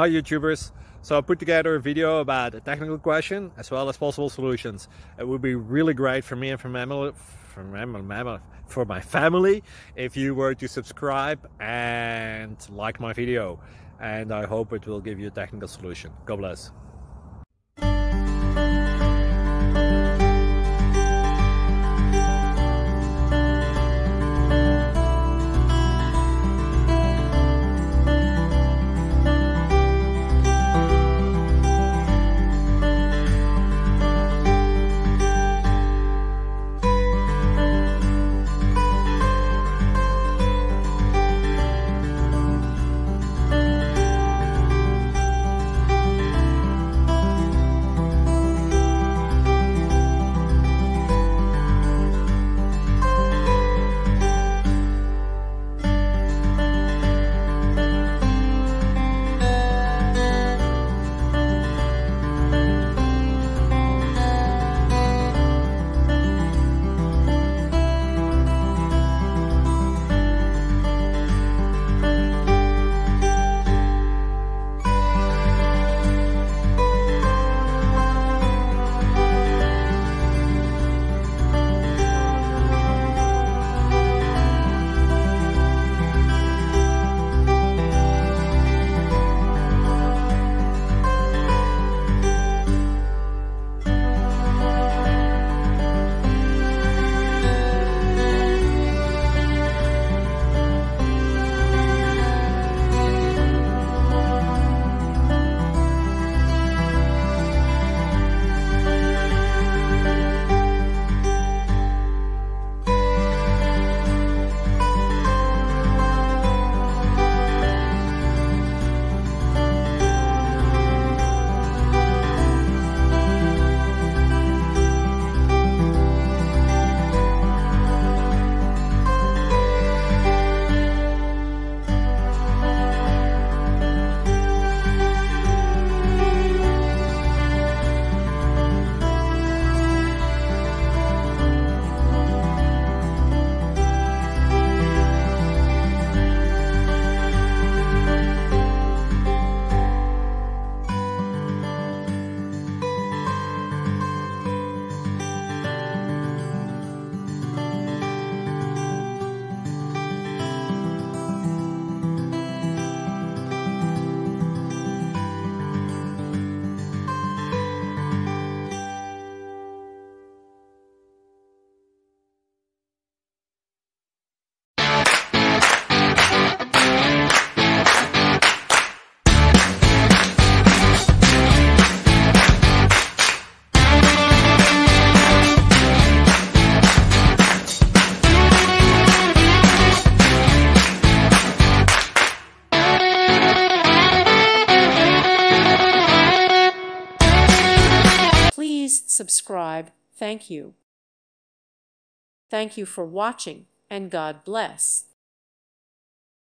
Hi YouTubers. So I put together a video about a technical question as well as possible solutions. It would be really great for me and for my family if you were to subscribe and like my video, and I hope it will give you a technical solution. God bless. Please subscribe. Thank you. Thank you for watching, and God bless.